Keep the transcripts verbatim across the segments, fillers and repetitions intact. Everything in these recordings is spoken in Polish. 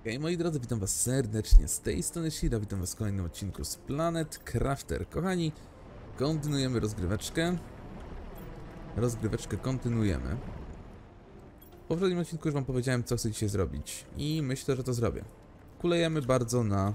Hej moi drodzy, witam was serdecznie, z tej strony Shira, witam was w kolejnym odcinku z Planet Crafter. Kochani, kontynuujemy rozgryweczkę. Rozgryweczkę kontynuujemy. W poprzednim odcinku już wam powiedziałem, co chcę dzisiaj zrobić i myślę, że to zrobię. Kulejemy bardzo na...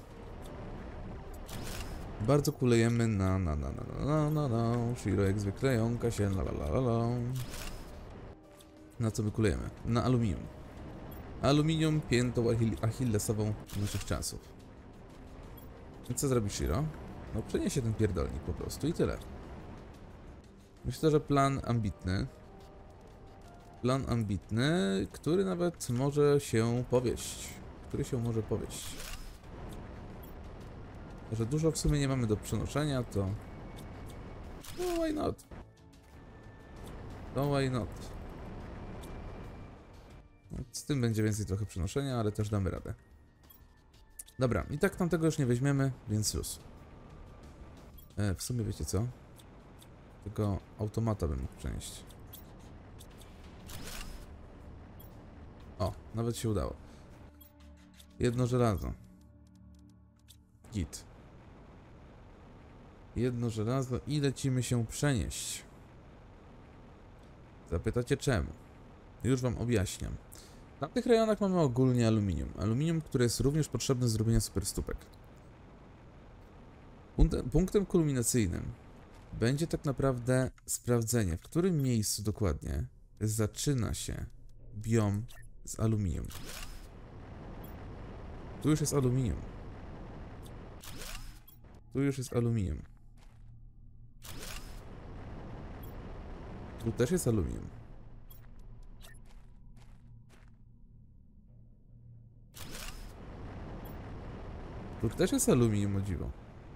Bardzo kulejemy na na na na na na na Shiro jak zwykle jąka się la la la la. Na co my kulejemy? Na aluminium. Aluminium piętą achillesową naszych czasów. I co zrobi Shiro? No przeniesie ten pierdolnik po prostu i tyle. Myślę, że plan ambitny. Plan ambitny, który nawet może się powieść. Który się może powieść. Że dużo w sumie nie mamy do przenoszenia, to... No why not? No why not? Z tym będzie więcej trochę przenoszenia, ale też damy radę. Dobra, i tak tam tego już nie weźmiemy, więc luz. E, w sumie wiecie co? Tylko automata bym mógł przenieść. O, nawet się udało. Jedno żelazo. Git. Jedno żelazo i lecimy się przenieść. Zapytacie czemu? Już wam objaśniam. Na tych rejonach mamy ogólnie aluminium. Aluminium, które jest również potrzebne do zrobienia superstópek. Punktem, punktem kulminacyjnym będzie tak naprawdę sprawdzenie, w którym miejscu dokładnie zaczyna się biom z aluminium. Tu już jest aluminium. Tu już jest aluminium. Tu też jest aluminium. Tu też jest aluminium, o dziwo.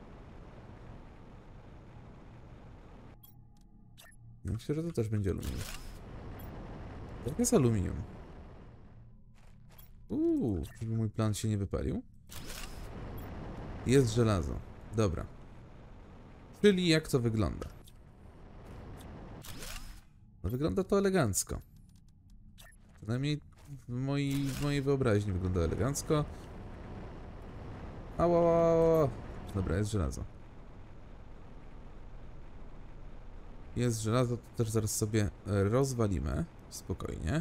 Myślę, że to też będzie aluminium. To jest aluminium. Uuu, żeby mój plan się nie wypalił. Jest żelazo. Dobra. Czyli jak to wygląda? No wygląda to elegancko. Przynajmniej w mojej, w mojej wyobraźni wygląda elegancko. Ała, ała, ała. Dobra, jest żelazo. Jest żelazo, to też zaraz sobie rozwalimy. Spokojnie.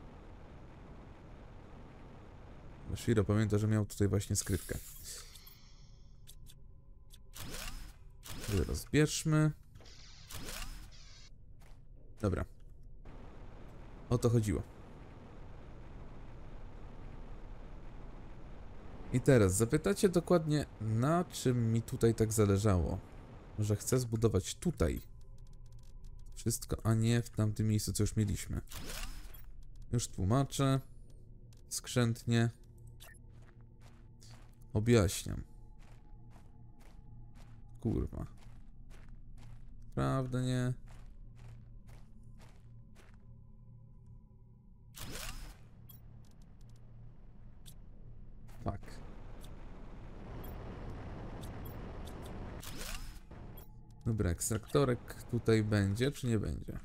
Shiro pamięta, że miał tutaj właśnie skrywkę. Rozbierzmy. Dobra. O to chodziło. I teraz zapytacie dokładnie, na czym mi tutaj tak zależało, że chcę zbudować tutaj wszystko, a nie w tamtym miejscu, co już mieliśmy. Już tłumaczę. Skrzętnie. Objaśniam. Kurwa. Prawda, nie? Tak. Dobra, ekstraktorek tutaj będzie, czy nie będzie?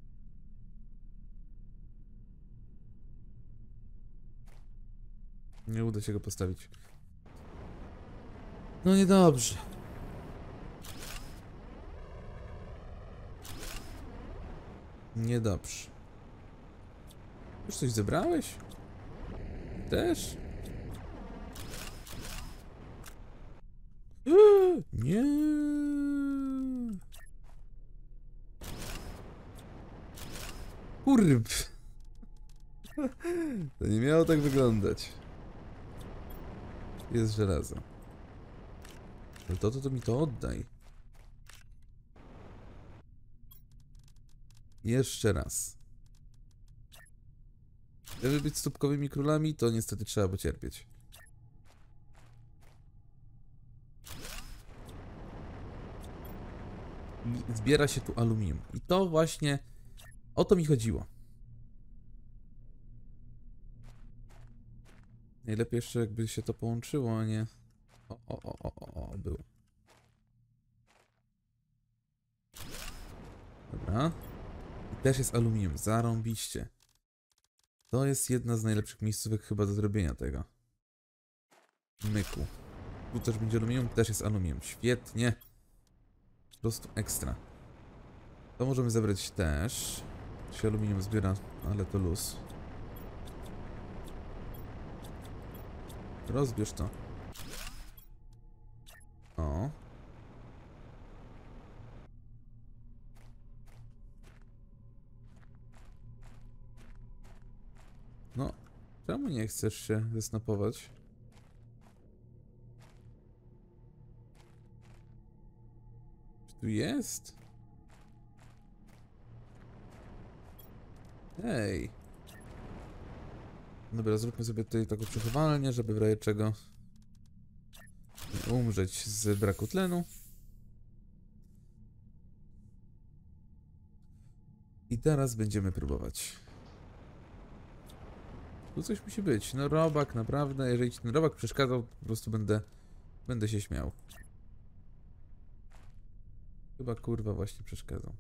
Nie uda się go postawić. No niedobrze. Niedobrze. Już coś zebrałeś? Też? Nie. Kurb. To nie miało tak wyglądać. Jest żelazo. No to, to, to mi to oddaj. Jeszcze raz. Żeby być stópkowymi królami, to niestety trzeba pocierpieć. I zbiera się tu aluminium. I to właśnie o to mi chodziło. Najlepiej jeszcze jakby się to połączyło, a nie... O, o, o, o, o, o, było. Dobra. I też jest aluminium, zarąbiście. To jest jedna z najlepszych miejscówek chyba do zrobienia tego. Myku. Tu też będzie aluminium, też jest aluminium. Świetnie. Po prostu ekstra. To możemy zebrać też. Tu się aluminium zbiera, ale to luz. Rozbierz to. O. No, czemu nie chcesz się zesnapować? Czy tu jest? Hej. Dobra, zróbmy sobie tutaj taką przechowalnię, żeby w razie czego nie umrzeć z braku tlenu. I teraz będziemy próbować. Tu coś musi być. No robak, naprawdę. Jeżeli ci ten robak przeszkadzał, po prostu będę... Będę się śmiał. Chyba kurwa właśnie przeszkadzał.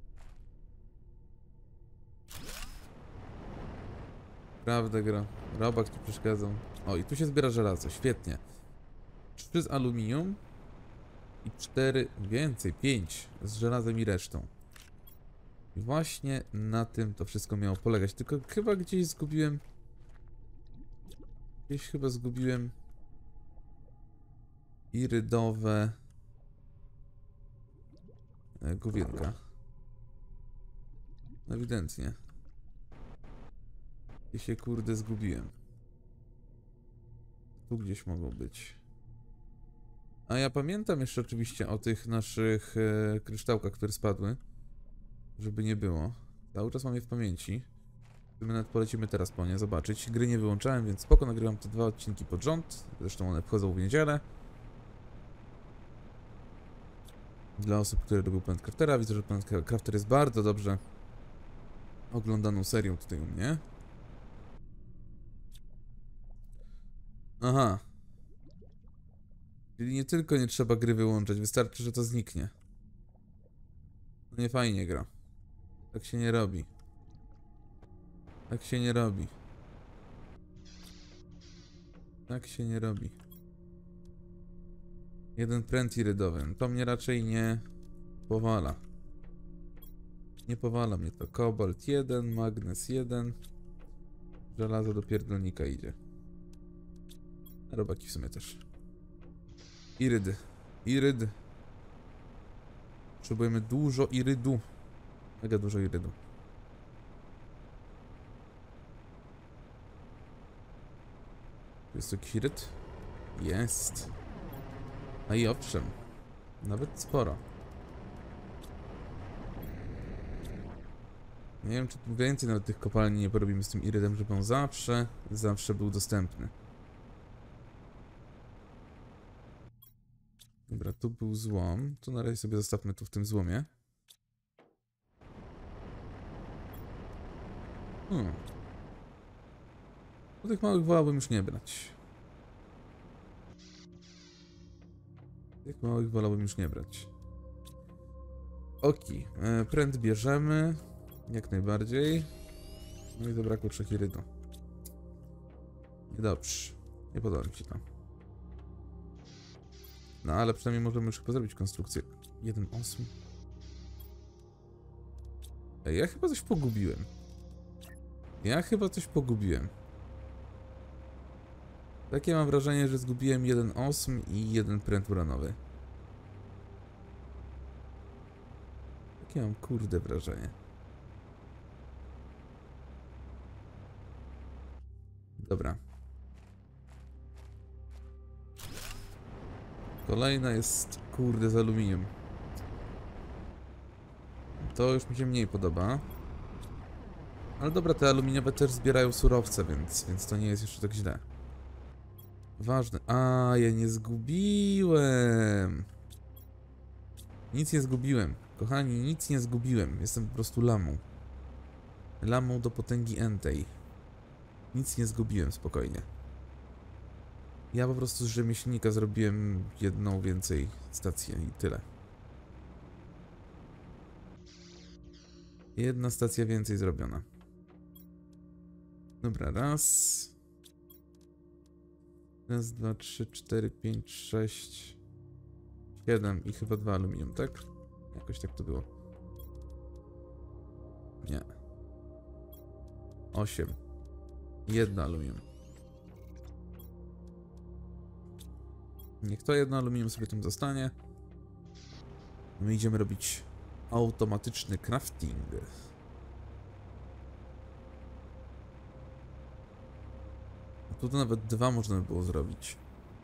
Prawda gra. Robak tu przeszkadzał. O, i tu się zbiera żelazo. Świetnie. Trzy z aluminium. I cztery, więcej, pięć z żelazem i resztą. I właśnie na tym to wszystko miało polegać. Tylko chyba gdzieś zgubiłem... Gdzieś chyba zgubiłem... irydowe... główienka. Ewidentnie. I się kurde zgubiłem. Tu gdzieś mogą być. A ja pamiętam jeszcze oczywiście o tych naszych e, kryształkach, które spadły. Żeby nie było. Cały czas mam je w pamięci. My nawet polecimy teraz po nie zobaczyć. Gry nie wyłączałem, więc spoko, nagrywam te dwa odcinki pod rząd. Zresztą one wchodzą w niedzielę. Dla osób, które lubią Planetcraftera, widzę, że Planetcrafter jest bardzo dobrze oglądaną serią tutaj u mnie. Aha. Czyli nie tylko nie trzeba gry wyłączać, wystarczy, że to zniknie. No nie fajnie gra. Tak się nie robi. Tak się nie robi. Tak się nie robi. Jeden pręt irydowy. To mnie raczej nie powala. Nie powala mnie to. Kobalt jeden, magnes jeden. Żelazo do pierdolnika idzie. A robaki w sumie też. Iryd. Iryd. Potrzebujemy dużo irydu. Mega dużo irydu. Jest tu jakiś iryd? Jest. A i owszem. Nawet sporo. Nie wiem, czy tu więcej nawet tych kopalni nie porobimy z tym irydem, żeby on zawsze, zawsze był dostępny. Dobra, tu był złom. Tu na razie sobie zostawmy tu w tym złomie. Hmm. Do tych małych wolałbym już nie brać. Tych małych wolałbym już nie brać. Oki. E, pręd bierzemy. Jak najbardziej. No i zabrakło trzech irydu. Niedobrze. Nie podoba mi się to. No ale przynajmniej możemy już chyba zrobić konstrukcję. jeden osm. Ej, ja chyba coś pogubiłem. Ja chyba coś pogubiłem. Takie mam wrażenie, że zgubiłem jeden osm i jeden pręt uranowy. Takie mam kurde wrażenie. Dobra. Kolejna jest kurde z aluminium. To już mi się mniej podoba. Ale dobra, te aluminiowe też zbierają surowce, więc, więc to nie jest jeszcze tak źle. Ważne. A, ja nie zgubiłem. Nic nie zgubiłem. Kochani, nic nie zgubiłem. Jestem po prostu lamą. Lamą do potęgi entej. Nic nie zgubiłem, spokojnie. Ja po prostu z rzemieślnika zrobiłem jedną więcej stację i tyle. Jedna stacja więcej zrobiona. Dobra, raz. Raz, dwa, trzy, cztery, pięć, sześć, siedem i chyba dwa aluminium, tak? Jakoś tak to było. Nie. Osiem. Jedno aluminium. Niech to jedno aluminium sobie tam zostanie. My idziemy robić automatyczny crafting. A tu nawet dwa można by było zrobić.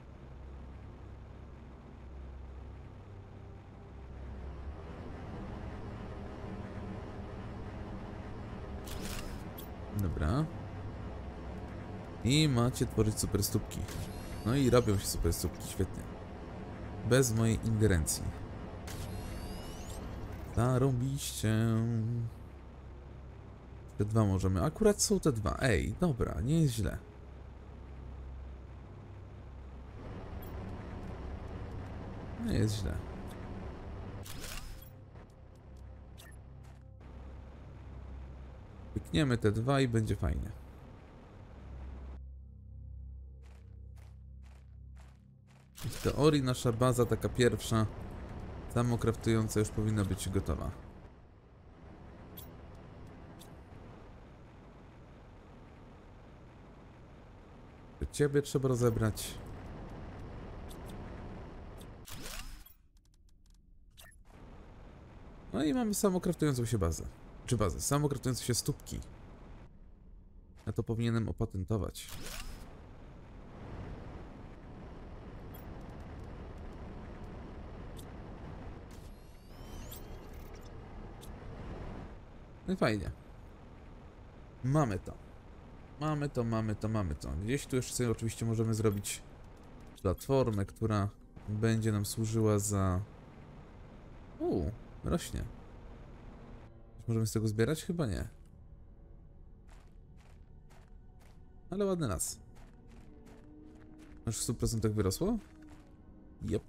Dobra. I macie tworzyć super stópki. No i robią się super stópki, świetnie. Bez mojej ingerencji. Zarąbiście. Te dwa możemy. Akurat są te dwa. Ej, dobra, nie jest źle. Nie jest źle. Pykniemy te dwa i będzie fajnie. W teorii nasza baza, taka pierwsza, samokraftująca, już powinna być gotowa. Ciebie trzeba rozebrać. No i mamy samokraftującą się bazę. Czy bazę? Samokraftujące się stópki. Ja to powinienem opatentować. No i fajnie. Mamy to. Mamy to, mamy to, mamy to. Gdzieś tu jeszcze sobie oczywiście możemy zrobić platformę, która będzie nam służyła za... Uuu, rośnie. Możemy z tego zbierać? Chyba nie. Ale ładny las. Aż w stu procentach wyrosło? Jep.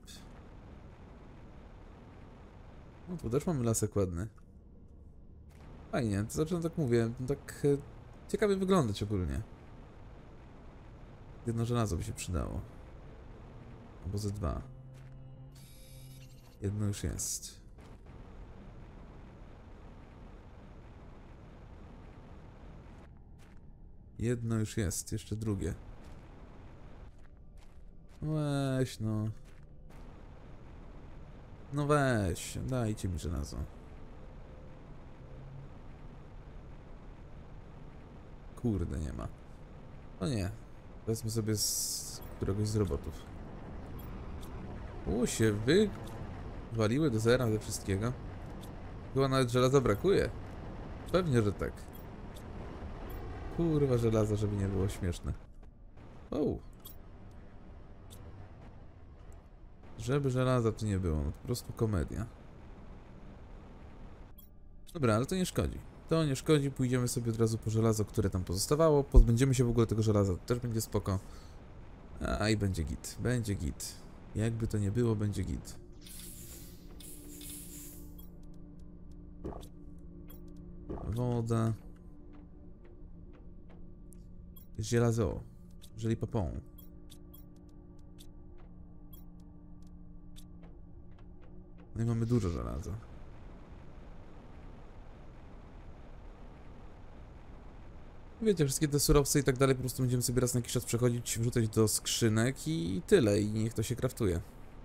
No tu też mamy lasek ładny. Fajnie, to zaczynam tak mówię, tak e, ciekawie wyglądać ogólnie. Jedno żelazo by się przydało. Albo ze dwa. Jedno już jest. Jedno już jest, jeszcze drugie. Weź no. No weź, dajcie mi żelazo. Kurde, nie ma. No nie. Wezmę sobie z któregoś z robotów. U, się wywaliły do zera ze wszystkiego. Chyba nawet żelaza brakuje. Pewnie, że tak. Kurwa żelaza, żeby nie było śmieszne. O. Żeby żelaza tu nie było, no po prostu komedia. Dobra, ale to nie szkodzi. To nie szkodzi, pójdziemy sobie od razu po żelazo, które tam pozostawało. Pozbędziemy się w ogóle tego żelaza, to też będzie spoko. A i będzie git, będzie git. Jakby to nie było, będzie git. Woda. Żelazo. Żeli papą. No i mamy dużo żelaza. Wiecie, wszystkie te surowce i tak dalej po prostu będziemy sobie raz na jakiś czas przechodzić, wrzucać do skrzynek i tyle. I niech to się kraftuje.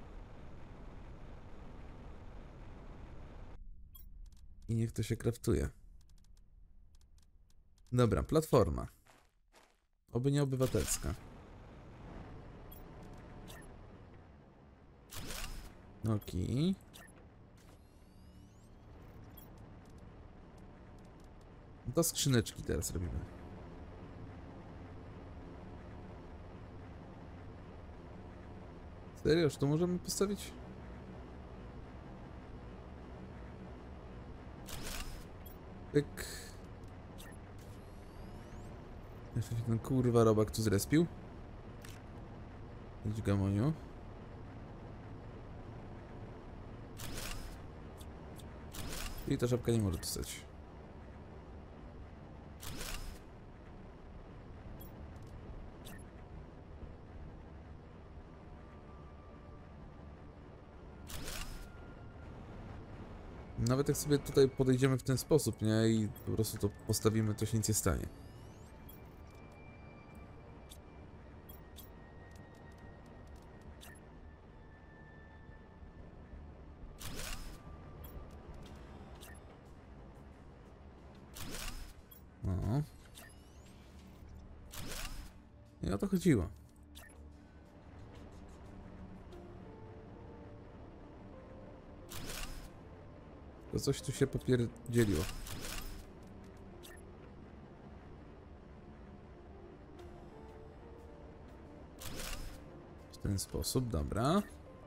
I niech to się kraftuje. Dobra, platforma. Oby nie obywatelska. Okej. To skrzyneczki teraz robimy. Serio, już to możemy postawić? Pyk. Jeszcze się ten kurwa robak tu zrespił. Idź gamoniu. I ta żabka nie może tu stać. Nawet jak sobie tutaj podejdziemy w ten sposób, nie? I po prostu to postawimy, to się nic nie stanie. No. I o to chodziło. To coś tu się popierdzieliło. W ten sposób, dobra.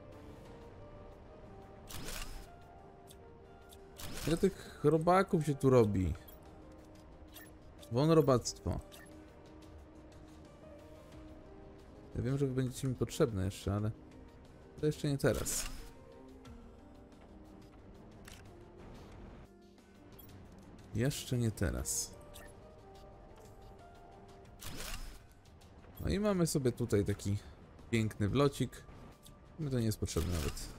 Ile tych robaków się tu robi? Won robactwo. Ja wiem, że wy będziecie mi potrzebne jeszcze, ale to jeszcze nie teraz. Jeszcze nie teraz. No i mamy sobie tutaj taki piękny wlocik. Mi to nie jest potrzebne nawet.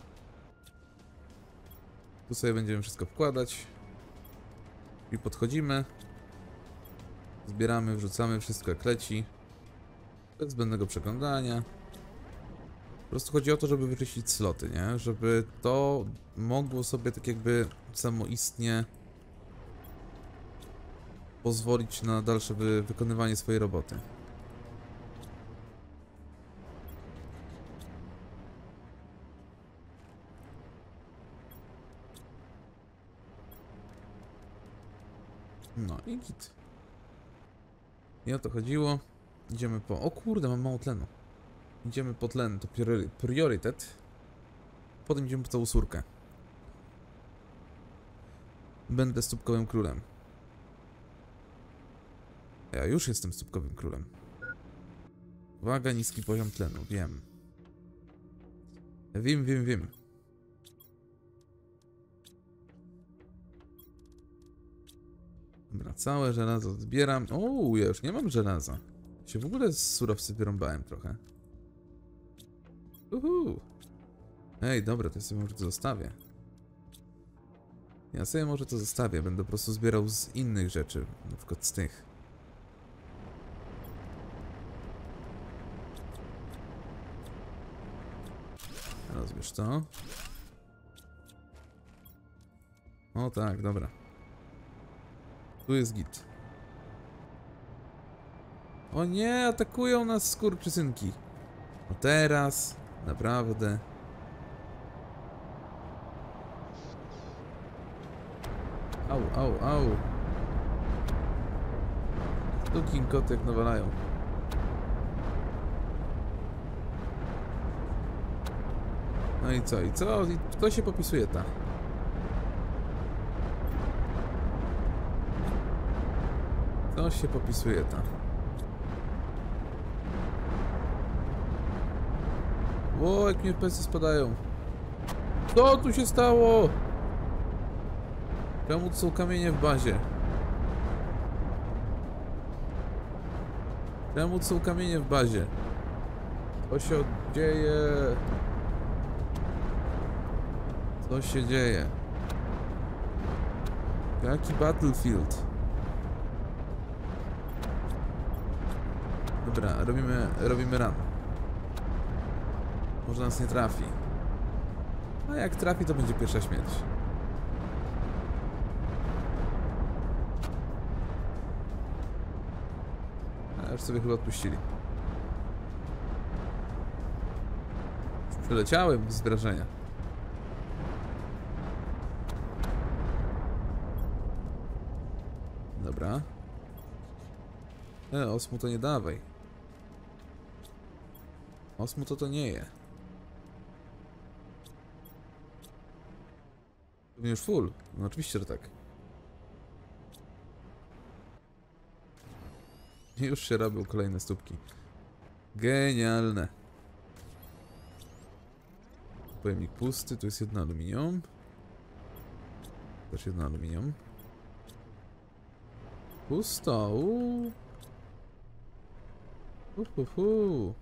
Tu sobie będziemy wszystko wkładać. I podchodzimy. Zbieramy, wrzucamy wszystko jak leci. Bez zbędnego przeglądania. Po prostu chodzi o to, żeby wyczyścić sloty, nie? Żeby to mogło sobie tak jakby samoistnie pozwolić na dalsze wy wykonywanie swojej roboty. No i git. I o to chodziło. Idziemy po... O kurde, mam mało tlenu. Idziemy po tlen, to priori priorytet. Potem idziemy po całą surkę. Będę stópkowym królem. Ja już jestem stópkowym królem. Uwaga, niski poziom tlenu, wiem. Wiem, wiem, wiem. Dobra, całe żelazo zbieram. O, ja już nie mam żelaza. Się w ogóle z surowcy wyrąbałem trochę. Uhu. Ej, dobra, to ja sobie może to zostawię. Ja sobie może to zostawię. Będę po prostu zbierał z innych rzeczy. Na przykład z tych. Rozbierz to. O tak, dobra. Tu jest git. O nie, atakują nas skurczysynki. No teraz, naprawdę. Au, au, au. Tu kinkoty jak nawalają. No i co, i co? I kto się popisuje ta? Kto się popisuje ta? Ło, jak mi F P S-y spadają. Co tu się stało? Czemu są kamienie w bazie? Czemu są kamienie w bazie? Co się dzieje? Co się dzieje? Jaki battlefield? Dobra, robimy, robimy run. Może nas nie trafi. A jak trafi, to będzie pierwsza śmierć. A już sobie chyba odpuścili. Przeleciałem z wrażenia. Dobra. E, osmu to nie dawaj. Osmu to to nie je. Pewnie już full. No oczywiście, że tak. I już się robią kolejne stópki. Genialne. Pojemnik pusty, tu jest jedno aluminium. Też jedno aluminium. Pusto, uuu. Uhuhu.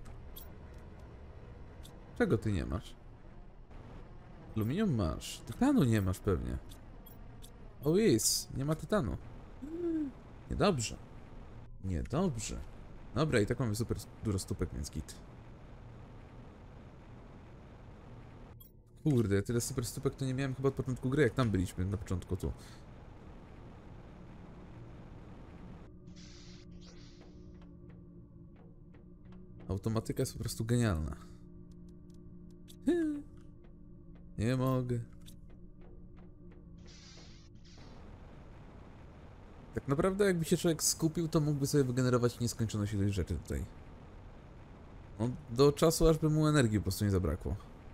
Czego ty nie masz? Aluminium masz. Tytanu nie masz pewnie. O jest, nie ma tytanu. Niedobrze. Niedobrze. Dobra, i tak mamy super dużo stópek, więc git. Kurde, tyle super stópek to nie miałem chyba od początku gry, jak tam byliśmy, na początku tu. Automatyka jest po prostu genialna. Nie mogę. Tak naprawdę jakby się człowiek skupił, to mógłby sobie wygenerować nieskończoność ilość rzeczy tutaj. No, do czasu, aż by mu energii po prostu nie zabrakło.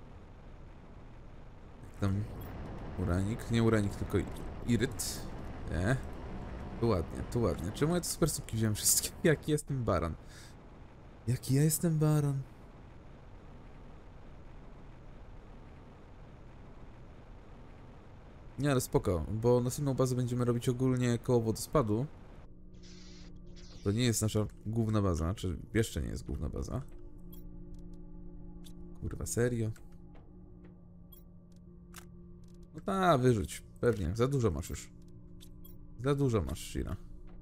Jak tam uranik, nie uranik, tylko iryt. Nie. Tu ładnie, tu ładnie. Czemu ja te super stópki wziąłem wszystkie? Jaki jestem baran. Jaki ja jestem baran. Nie, ale spoko, bo następną bazę będziemy robić ogólnie koło wodospadu. To nie jest nasza główna baza, czy jeszcze nie jest główna baza. Kurwa, serio? No ta, wyrzuć. Pewnie, za dużo masz już. Za dużo masz, Shira.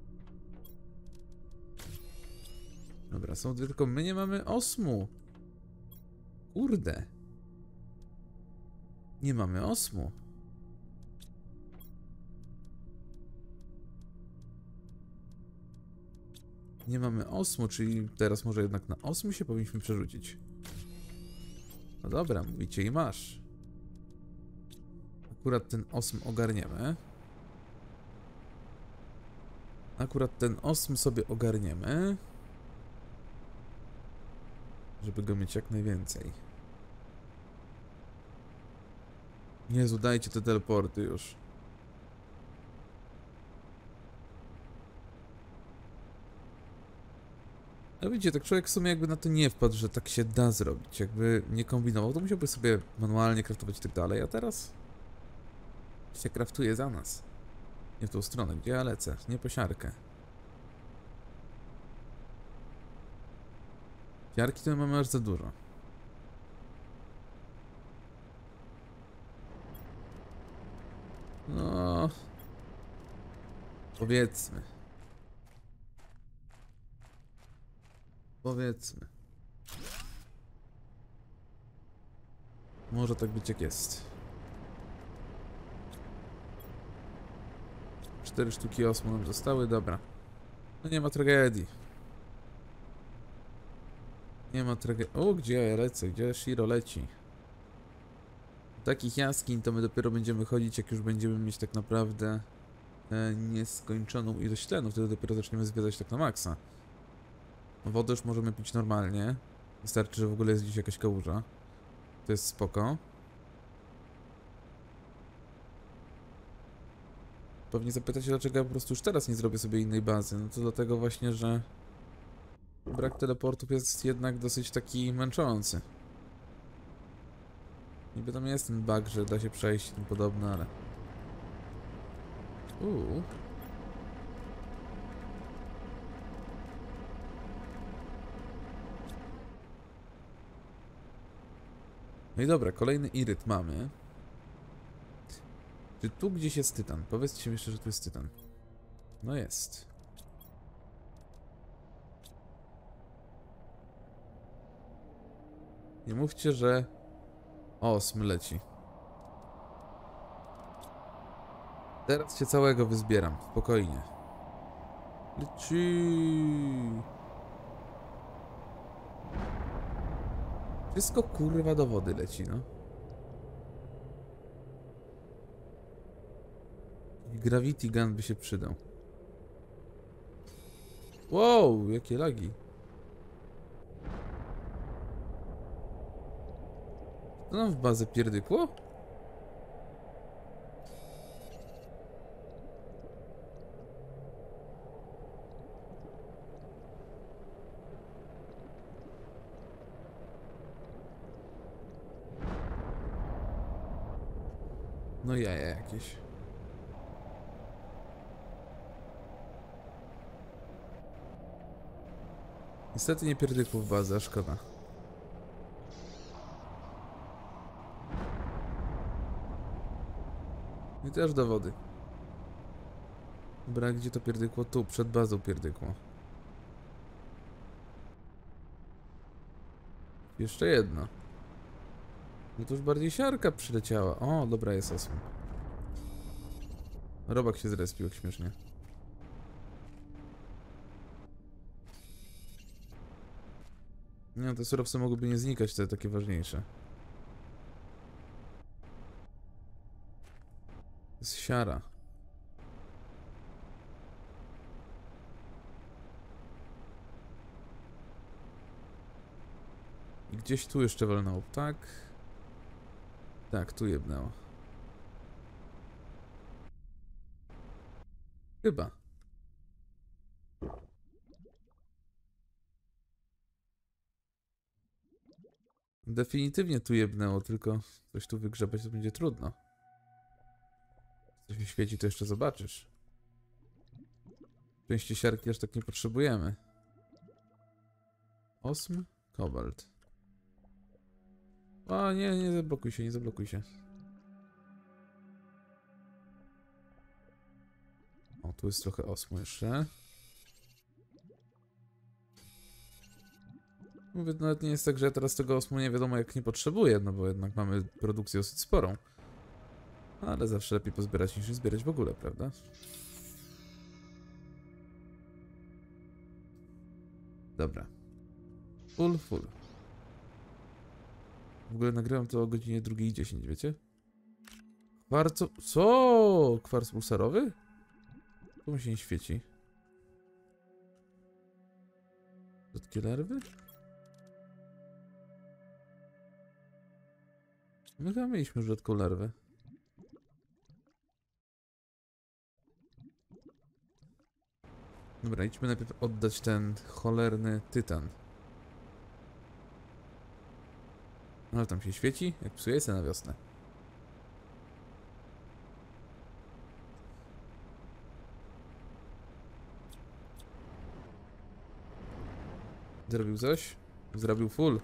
Dobra, są dwie, tylko my nie mamy osmu. Kurde. Nie mamy osmu. Nie mamy osmu, czyli teraz może jednak na osmu się powinniśmy przerzucić. No dobra, mówicie i masz. Akurat ten osm ogarniemy. Akurat ten osm sobie ogarniemy. Żeby go mieć jak najwięcej. Jezu, dajcie te teleporty już. No widzicie, tak człowiek w sumie jakby na to nie wpadł, że tak się da zrobić. Jakby nie kombinował, to musiałby sobie manualnie craftować i tak dalej, a teraz się craftuje za nas. Nie w tą stronę, gdzie ja lecę, nie po siarkę. Siarki to mamy aż za dużo. No... Powiedzmy. Powiedzmy. Może tak być jak jest. Cztery sztuki osmu nam zostały, dobra. No nie ma tragedii. Nie ma tragedii. O, gdzie ja lecę? Gdzie Shiro leci? Takich jaskiń to my dopiero będziemy chodzić, jak już będziemy mieć tak naprawdę e, nieskończoną ilość tlenu. Wtedy dopiero zaczniemy zwiedzać tak na maksa. Wodę już możemy pić normalnie. Wystarczy, że w ogóle jest gdzieś jakaś kałuża. To jest spoko. Pewnie zapytacie, dlaczego ja po prostu już teraz nie zrobię sobie innej bazy. No to dlatego właśnie, że brak teleportów jest jednak dosyć taki męczący. Niby tam jest ten bug, że da się przejść i tym podobne, ale... Uuu. No i dobra, kolejny iryt mamy. Czy tu gdzieś jest tytan? Powiedzcie mi jeszcze, że tu jest tytan. No jest. Nie mówcie, że... osm leci. Teraz się całego wyzbieram, spokojnie. Leci. Wszystko kurwa do wody leci, no. Gravity Gun by się przydał. Wow, jakie lagi. Co nam w bazę pierdykło? No jaja jakieś. Niestety nie pierdykło w bazę, a szkoda. I też do wody. Dobra, gdzie to pierdykło? Tu, przed bazą pierdykło. Jeszcze jedno. No to już bardziej siarka przyleciała. O, dobra, jest osm. Robak się zrespił, jak śmiesznie. Nie, te surowce mogłyby nie znikać, te takie ważniejsze. To jest siara. I gdzieś tu jeszcze walnął, tak? Tak, tu jebnęło. Chyba. Definitywnie tu jebnęło, tylko coś tu wygrzebać to będzie trudno. Coś się świeci, to jeszcze zobaczysz. Części siarki aż tak nie potrzebujemy. Osm? Kobalt. O nie, nie zablokuj się, nie zablokuj się. O, tu jest trochę osmu jeszcze. Mówię, nawet nie jest tak, że ja teraz tego osmu nie wiadomo jak nie potrzebuję, no bo jednak mamy produkcję dosyć sporą. Ale zawsze lepiej pozbierać niż nie zbierać w ogóle, prawda? Dobra. Full, full. W ogóle nagrywam to o godzinie drugiej i dziesięć, wiecie? Kwarco... Co? Kwarc pulsarowy? Tu mi się nie świeci. Rzadkie larwy? My chyba mieliśmy rzadką larwę. Dobra, idźmy najpierw oddać ten cholerny tytan. Ale tam się świeci, jak psuje się na wiosnę. Zrobił coś? Zrobił full.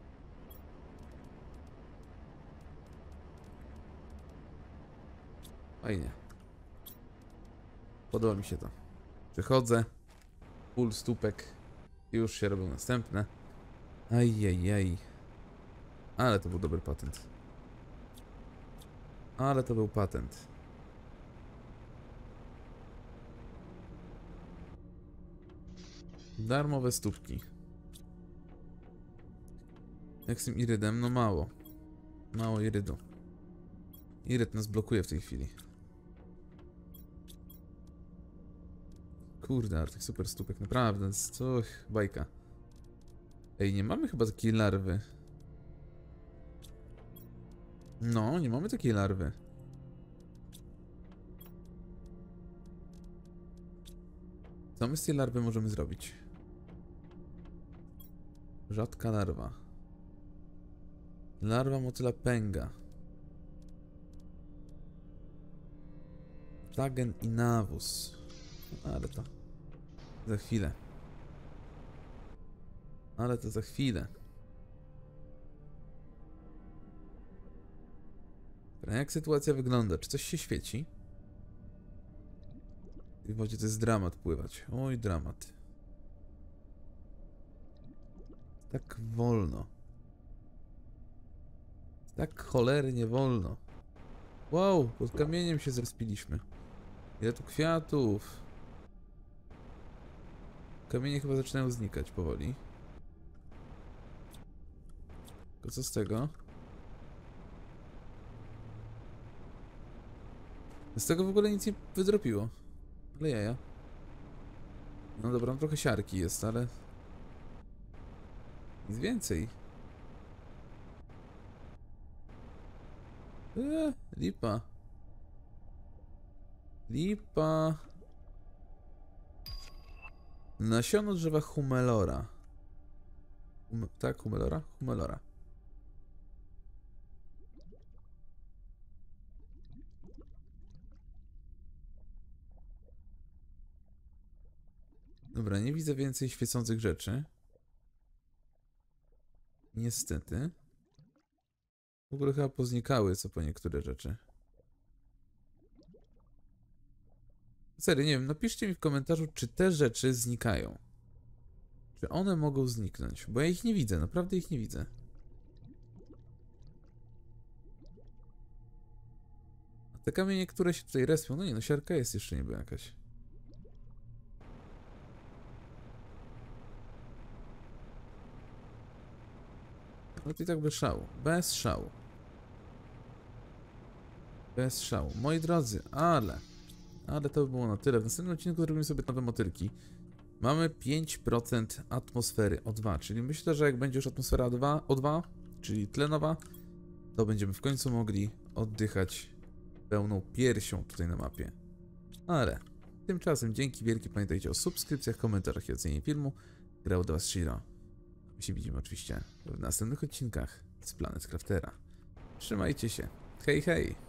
Fajnie. Podoba mi się to. Przychodzę. Full stópek. Już się robią następne. Ajajaj. Ale to był dobry patent. Ale to był patent. Darmowe stópki. Jak z tym irydem? No mało. Mało irydu. Iryd nas blokuje w tej chwili. Kurde, ale tych super stópek, naprawdę. To bajka. Ej, nie mamy chyba takiej larwy. No, nie mamy takiej larwy. Co my z tej larwy możemy zrobić? Rzadka larwa. Larwa motyla pęga. Tagen i nawóz. Ale to za chwilę. Ale to za chwilę. Jak sytuacja wygląda? Czy coś się świeci? W tej wodzie to jest dramat pływać. Oj, dramat. Tak wolno. Tak cholernie wolno. Wow, pod kamieniem się zrespiliśmy. Ile tu kwiatów. Kamienie chyba zaczynają znikać powoli. Tylko co z tego? Z tego w ogóle nic nie wydropiło. Ale jaja. No dobra, no trochę siarki jest, ale... nic więcej. Eee, lipa. Lipa. Nasiono drzewa humelora. Hum, tak, humelora? Humelora. Dobra, nie widzę więcej świecących rzeczy. Niestety. W ogóle chyba poznikały co po niektóre rzeczy. Serio, nie wiem, napiszcie mi w komentarzu, czy te rzeczy znikają. Czy one mogą zniknąć? Bo ja ich nie widzę, naprawdę ich nie widzę. A te kamienie, które się tutaj respią, no nie, no siarka jest jeszcze niby jakaś. Ale to i tak bez szału. Bez szału. Bez szału. Moi drodzy, ale... Ale to by było na tyle. W następnym odcinku zrobimy sobie nowe motylki. Mamy pięć procent atmosfery O dwa, czyli myślę, że jak będzie już atmosfera O dwa, O dwa, czyli tlenowa, to będziemy w końcu mogli oddychać pełną piersią tutaj na mapie. Ale tymczasem dzięki wielkie, pamiętajcie o subskrypcjach, komentarzach i ocenie filmu. Grał do Was Shiro. My się widzimy oczywiście w następnych odcinkach z Planet Craftera. Trzymajcie się. Hej, hej!